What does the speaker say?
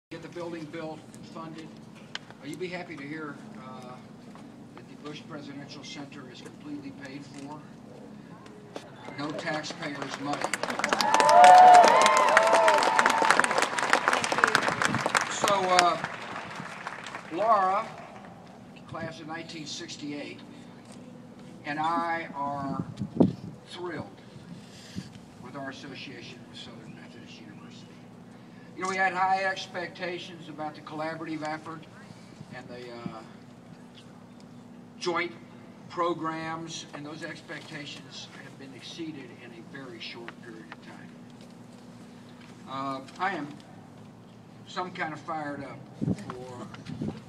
Get the building built, funded. You'd be happy to hear that the Bush Presidential Center is completely paid for. No taxpayers' money. So, Laura, class of 1968, and I are thrilled with our association with Southern Methodist University. You know, we had high expectations about the collaborative effort and the joint programs, and those expectations have been exceeded in a very short period of time. I am some kind of fired up for